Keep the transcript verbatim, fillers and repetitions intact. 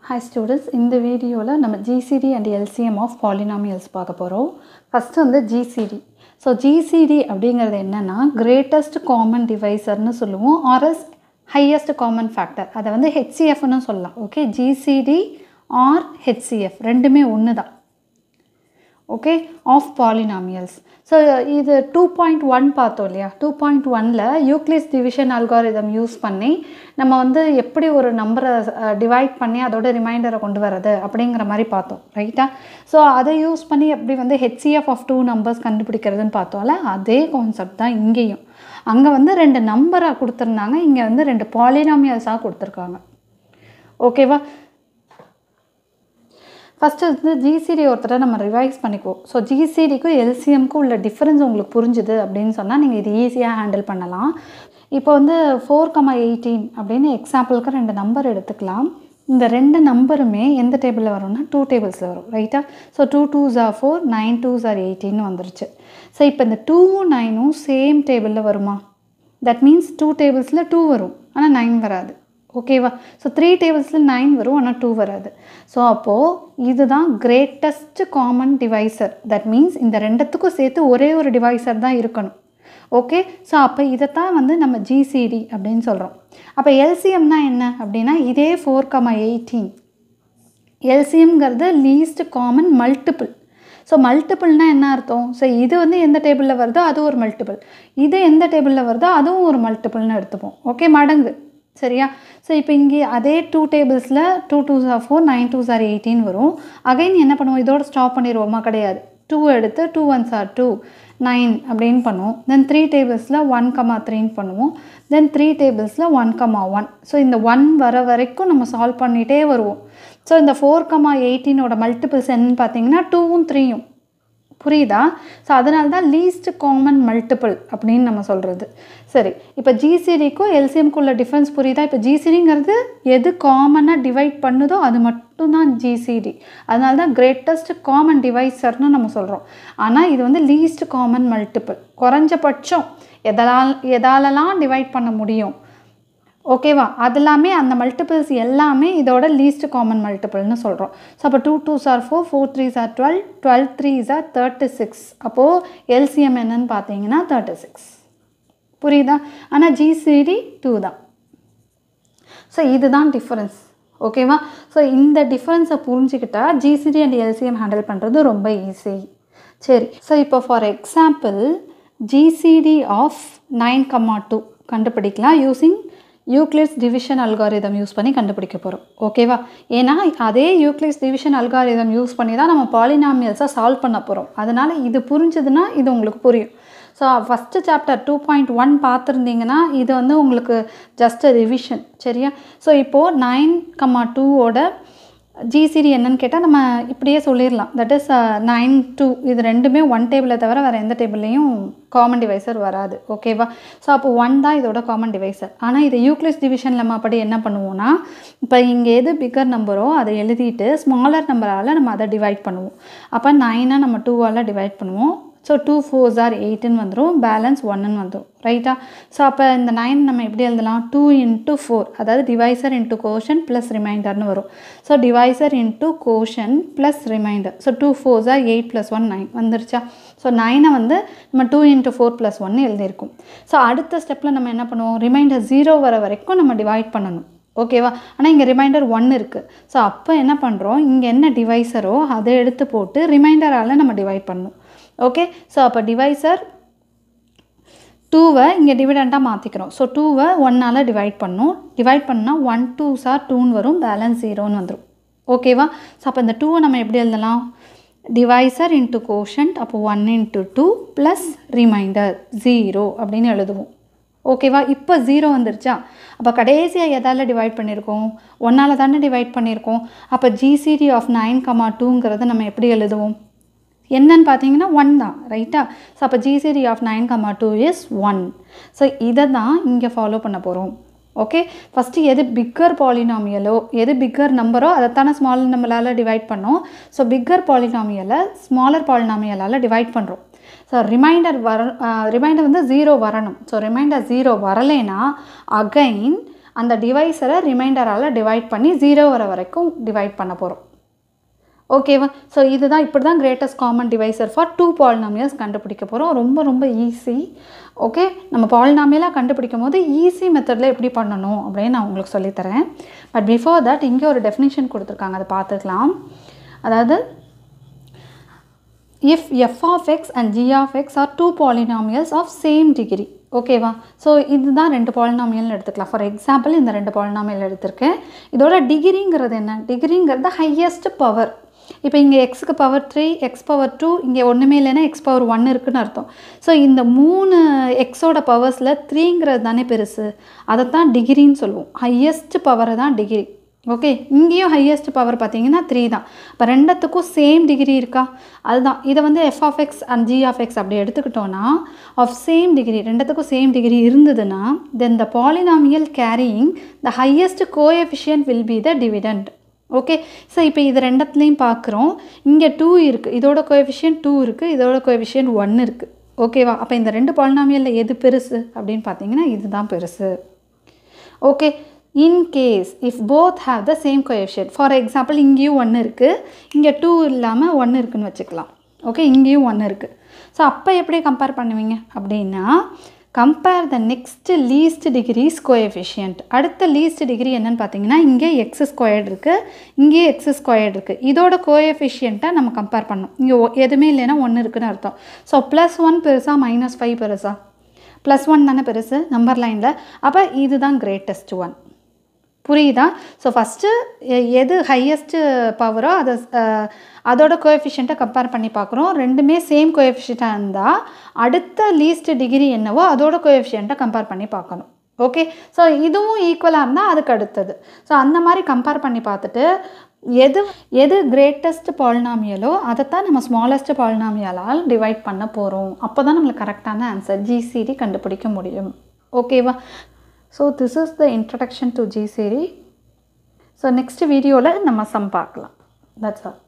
Hi students, in the video la nama G C D and L C M of polynomials paaka porom. First வந்து G C D. So G C D அப்படிங்கிறது என்னன்னா greatest common divisor னு சொல்லுவோம் or else highest common factor. அத வந்து H C F னு சொல்லலாம். Okay, G C D or H C F ரெண்டுமே ஒண்ணுதான். Okay, of polynomials. So இது two point one பார்த்தோம் இல்லையா, two point one ல Euclid's division algorithm யூஸ் பண்ணி நம்ம வந்து எப்படி ஒரு நம்பரை டிவைட் பண்ணி அதோட ரிமைண்டரை கொண்டு வரது அப்படிங்கிற மாதிரி பார்த்தோம், ரைட்டா? ஸோ அதை யூஸ் பண்ணி எப்படி வந்து H C F of two numbers கண்டுபிடிக்கிறதுன்னு பார்த்தோம்ல, அதே கான்செப்ட் தான் இங்கேயும். அங்கே வந்து ரெண்டு நம்பராக கொடுத்துருந்தாங்க, இங்கே வந்து ரெண்டு பாலினாமியல்ஸாக கொடுத்துருக்காங்க. ஓகேவா? ஃபஸ்ட்டு வந்து G C D ஒருத்தரை நம்ம ரிவைஸ் பண்ணிக்குவோம். ஸோ G C Dக்கும் L C Mக்கும் உள்ள டிஃப்ரென்ஸ் உங்களுக்கு புரிஞ்சுது அப்படின்னு சொன்னால் நீங்கள் இது ஈஸியாக ஹேண்டில் பண்ணலாம். இப்போ வந்து ஃபோர் கமா எயிட்டீன் அப்படின்னு எக்ஸாம்பிளுக்கு ரெண்டு நம்பர் எடுத்துக்கலாம். இந்த ரெண்டு நம்பருமே எந்த டேபிளில் வரும்னா டூ டேபிள்ஸில் வரும், ரைட்டா? So two twos are four, nine twos are எயிட்டின்னு வந்துருச்சு. ஸோ இப்போ இந்த டூவும் நைனும் சேம் டேபிளில் வருமா? தட் மீன்ஸ் டூ டேபிள்ஸில் டூ வரும், ஆனால் நைன் வராது. ஓகேவா? ஸோ த்ரீ டேபிள்ஸில் நைன் வரும், ஆனால் டூ வராது. ஸோ அப்போது இதுதான் greatest common divisor. That means இந்த ரெண்டுத்துக்கும் சேர்த்து ஒரே ஒரு டிவைசர் தான் இருக்கணும். ஓகே, ஸோ அப்போ இதைத்தான் வந்து நம்ம G C D அப்படின்னு சொல்கிறோம். அப்போ L C Mனா என்ன அப்படின்னா இதே four comma eighteen. L C Mங்கிறது லீஸ்ட் காமன் மல்டிபிள். ஸோ மல்டிபிள்னால் என்ன அர்த்தம்? ஸோ இது வந்து எந்த டேபிளில் வருதோ அது ஒரு மல்டிபிள், இது எந்த டேபிளில் வருதோ அதுவும் ஒரு மல்டிபிள்னு எடுத்துப்போம். ஓகே, மடங்கு, சரியா? ஸோ இப்போ இங்கே அதே டூ டேபிள்ஸில் two twos are four, nine twos are eighteen வரும். அகைன் என்ன பண்ணுவோம், இதோட ஸ்டாப் பண்ணிடுவோமா? கிடையாது. டூ எடுத்து two ones are two, nine அப்படின்னு பண்ணுவோம். தென் த்ரீ டேபிள்ஸில் ஒன் கமா த்ரீன்னு பண்ணுவோம். தென் த்ரீ டேபிள்ஸில் ஒன் கமா ஒன். ஸோ இந்த ஒன் வர வரைக்கும் நம்ம சால்வ் பண்ணிகிட்டே வருவோம். ஸோ இந்த ஃபோர் கமா எயிட்டீனோட மல்டிபிள்ஸ் என்னன்னு பார்த்தீங்கன்னா டூவும் த்ரீயும். புரியுதா? ஸோ அதனால தான் லீஸ்ட் காமன் மல்டிபிள் அப்படின்னு நம்ம சொல்கிறது. சரி, இப்போ ஜிசிடிக்கும் எல்சிஎம்க்கும் உள்ள டிஃப்ரென்ஸ் புரியுதா? இப்போ ஜிசிடிங்கிறது எது காமனாக டிவைட் பண்ணுதோ அது மட்டும்தான் ஜிசிடி. அதனால தான் கிரேட்டஸ்ட் காமன் டிவைசர்னு நம்ம சொல்கிறோம். ஆனால் இது வந்து லீஸ்ட் காமன் மல்டிபிள், குறைஞ்சபட்சம் எதால் எதாலலாம் டிவைட் பண்ண முடியும். ஓகேவா? அது எல்லாமே அந்த மல்டிபிள்ஸ் எல்லாமே இதோட லீஸ்ட் காமன் மல்டிபிள்னு சொல்கிறோம். ஸோ அப்போ two twos are four, four threes are twelve, twelve threes are thirty six. அப்போது எல்சிஎம் என்னன்னு பார்த்தீங்கன்னா தேர்ட்டி சிக்ஸ். புரியுதா? ஆனால் ஜிசிடி டூ தான். ஸோ இதுதான் டிஃப்ரென்ஸ். ஓகேவா? ஸோ இந்த டிஃப்ரென்ஸை புரிஞ்சுக்கிட்டா ஜிசிடி அண்ட் எல்சிஎம் ஹேண்டில் பண்ணுறது ரொம்ப ஈஸி. சரி, ஸோ இப்போ for example GCD of nine comma two கண்டுபிடிக்கலாம் using Euclid's division algorithm use பண்ணி கண்டுபிடிக்க போகிறோம். ஓகேவா? ஏன்னா அதே யூக்ளிட்ஸ் டிவிஷன் அல்காரிதம் யூஸ் பண்ணி தான் நம்ம பாலினாமியல்ஸாக சால்வ் பண்ண போகிறோம். அதனால் இது புரிஞ்சதுன்னா இது உங்களுக்கு புரியும். So first chapter two point one பார்த்துருந்தீங்கன்னா இது வந்து உங்களுக்கு ஜஸ்ட் ரிவிஷன், சரியா? ஸோ இப்போது நைன் கமா டூவோட ஜிசிடி என்னன்னு கேட்டால் நம்ம இப்படியே சொல்லிடலாம். தட் இஸ் நைன் டூ, இது ரெண்டுமே ஒன் டேபிளை தவிர வேறு எந்த டேபிள்லையும் காமன் டிவைசர் வராது. ஓகேவா? ஸோ அப்போ ஒன் தான் இதோட காமன் டிவைசர். ஆனால் இதை யூக்ளிட்ஸ் டிவிஷன் நம்ம அப்படி என்ன பண்ணுவோம்னா, இப்போ இங்கே எது பிக்கர் நம்பரோ அதை எழுதிட்டு ஸ்மாலர் நம்பரால் நம்ம அதை டிவைட் பண்ணுவோம். அப்போ நைனை நம்ம டூவால் டிவைட் பண்ணுவோம். ஸோ டூ ஃபோர்ஸ் ஆர் எயிட்டுன்னு வந்துடும், பேலன்ஸ் ஒன்னுன்னு வந்துடும், ரைட்டா? ஸோ அப்போ இந்த நைன் நம்ம எப்படி எழுதலாம்? டூ இன்ட்டு ஃபோர், அதாவது டிவைசர் இன்ட்டு கோஷன் ப்ளஸ் ரிமைண்டர்னு வரும். So divisor into quotient plus remainder. So two fours are eight plus one nine வந்துருச்சா? ஸோ நைனை வந்து நம்ம டூ இன்ட்டு ஃபோர் ப்ளஸ் ஒன்று எழுதியிருக்கோம். ஸோ அடுத்த ஸ்டெப்பில் நம்ம என்ன பண்ணுவோம்? ரிமைண்டர் ஜீரோ வர வரைக்கும் நம்ம டிவைட் பண்ணணும். ஓகேவா? ஆனால் இங்கே ரிமைண்டர் ஒன் இருக்குது. ஸோ அப்போ என்ன பண்ணுறோம், இங்கே என்ன டிவைசரோ அதை எடுத்து போட்டு ரிமைண்டரால் நம்ம டிவைட் பண்ணணும். ஓகே, ஸோ அப்போ டிவைசர் டூவை இங்கே டிவிடெண்ட்டாக மாற்றிக்கிறோம். ஸோ டூவை ஒன்னால் டிவைட் பண்ணணும். டிவைட் பண்ணால் ஒன் டூ சார் டூன்னு வரும், பேலன்ஸ் ஜீரோன்னு வந்துடும். ஓகேவா? ஸோ அப்போ இந்த டூவை நம்ம எப்படி எழுதலாம்? டிவைசர் இன்ட்டு கோஷன்ட், அப்போ one into two plus remainder zero அப்படின்னு எழுதுவோம். ஓகேவா? இப்போ ஜீரோ வந்துருச்சா? அப்போ கடைசியாக எதால் டிவைட் பண்ணியிருக்கோம்? ஒன்னால் தானே டிவைட் பண்ணியிருக்கோம். அப்போ ஜிசிடி ஆஃப் நைன் கமா டூங்கிறத நம்ம எப்படி எழுதுவோம்? என்னன்னு பார்த்தீங்கன்னா ஒன் தான், ரைட்டா? ஸோ அப்போ GCD of nine comma two is one. So இதை தான் இங்கே ஃபாலோ பண்ண போகிறோம். ஓகே, ஃபஸ்ட்டு எது பிக்கர் பாலினாமியலோ எது பிக்கர் நம்பரோ அதைத்தானே ஸ்மால் நம்பரால் டிவைட் பண்ணோம். ஸோ பிக்கர் பாலினாமியலை ஸ்மாலர் பாலினாமியலால் டிவைட் பண்ணுறோம். ஸோ ரிமைண்டர் வர ரிமைண்டர் வந்து ஜீரோ வரணும். ஸோ ரிமைண்டர் ஜீரோ வரலைன்னா அகைன் அந்த டிவைசரை ரிமைண்டரால் டிவைட் பண்ணி ஜீரோ வர வரைக்கும் டிவைட் பண்ண போகிறோம். ஓகேவா? ஸோ இதுதான் இப்படி தான் greatest common divisor for two polynomials கண்டுபிடிக்க போகிறோம். ரொம்ப ரொம்ப ஈஸி. ஓகே, நம்ம பாலினாமியலாக கண்டுபிடிக்கும் போது ஈஸி மெத்தடில் எப்படி பண்ணணும் அப்படின்னு நான் உங்களுக்கு சொல்லித்தரேன். பட் பிஃபோர் தட் இங்கே ஒரு டெஃபினிஷன் கொடுத்துருக்காங்க, அதை பார்த்துக்கலாம். அதாவது if F of X and G of X are two polynomials of same degree. ஓகேவா? ஸோ இதுதான் ரெண்டு பாலினாமியல்னு எடுத்துக்கலாம். ஃபார் எக்ஸாம்பிள் இந்த ரெண்டு பாலினாமியல் எடுத்திருக்கேன். இதோட டிகிரிங்கிறது என்ன? டிகிரிங்கிறது ஹையஸ்ட் பவர். இப்போ இங்கே எக்ஸுக்கு power three, X power two, இங்கே ஒன்றுமே இல்லைன்னா எக்ஸ் பவர் ஒன் இருக்குதுன்னு அர்த்தம். ஸோ இந்த மூணு எக்ஸோட பவர்ஸில் த்ரீங்கிறது தானே பெருசு, அதைத்தான் டிகிரின்னு சொல்லுவோம். ஹையஸ்ட் பவரை தான் டிகிரி. ஓகே, இங்கேயும் ஹையஸ்ட் பவர் பார்த்தீங்கன்னா த்ரீ தான். இப்போ ரெண்டத்துக்கும் சேம் டிகிரி இருக்கா? அதுதான். இதை வந்து F of X and G of X அப்படி எடுத்துக்கிட்டோன்னா ஆஃப் சேம் டிகிரி, ரெண்டத்துக்கும் சேம் டிகிரி இருந்ததுன்னா then the polynomial carrying the highest coefficient will be the dividend. Okay, so இப்போ இது ரெண்டத்துலேயும் பார்க்குறோம். இங்கே டூ இருக்குது, இதோட கோஎஃபிஷியன்ட் டூ இருக்குது, இதோட கோஎஃபிஷியன்ட் ஒன் இருக்குது. ஓகேவா? அப்போ இந்த ரெண்டு பாலினாமியலில் எது பெருசு அப்படின்னு பார்த்தீங்கன்னா இதுதான் பெருசு. Okay, in case if both have the same coefficient, for example இங்கேயும் ஒன்று இருக்குது, இங்கே டூ இல்லாமல் ஒன்று இருக்குதுன்னு வச்சுக்கலாம். ஓகே, இங்கேயும் ஒன்று இருக்குது. ஸோ அப்போ எப்படி கம்பேர் பண்ணுவீங்க அப்படின்னா compare the next least degree's coefficient. அடுத்த லீஸ்ட் டிகிரி என்னென்னு பார்த்தீங்கன்னா இங்கே எக்ஸ் ஸ்கொயர்டு இருக்குது, இங்கே எக்ஸ் ஸ்கொயர்டு இருக்குது. இதோட கோஎஃபிஷியண்ட்டை நம்ம கம்பேர் பண்ணோம். இங்கே எதுவுமே இல்லைன்னா ஒன்று இருக்குதுன்னு அர்த்தம். ஸோ ப்ளஸ் ஒன் பெருசா மைனஸ் ஃபைவ் பெருசா? ப்ளஸ் ஒன் தானே பெருசு நம்பர் லைனில். அப்போ இதுதான் கிரேட்டஸ்ட் ஒன். புரியுதா? ஸோ ஃபஸ்ட்டு எது ஹையஸ்ட்டு பவரோ அதை அதோட கோஎஃபிஷியண்ட்டை கம்பேர் பண்ணி பார்க்குறோம். ரெண்டுமே சேம் கோஎஃபிஷியண்ட்டாக இருந்தால் அடுத்த லீஸ்ட் டிகிரி என்னவோ அதோட கோஎஃபிஷியண்ட்டை கம்பேர் பண்ணி பார்க்கணும். ஓகே, ஸோ இதுவும் ஈக்குவலாக இருந்தால் அதுக்கு அடுத்தது. ஸோ அந்த மாதிரி கம்பேர் பண்ணி பார்த்துட்டு எது எது கிரேட்டஸ்ட் பாலினாமியலோ அதைத்தான் நம்ம ஸ்மாலஸ்ட் பாலினாமியலால் டிவைட் பண்ண போகிறோம். அப்போ தான் நம்மளுக்கு கரெக்டான ஆன்சர் ஜிசிடி கண்டுபிடிக்க முடியும். ஓகேவா? So this is the introduction to G C D. So next video la nama sum paakalam. That's all.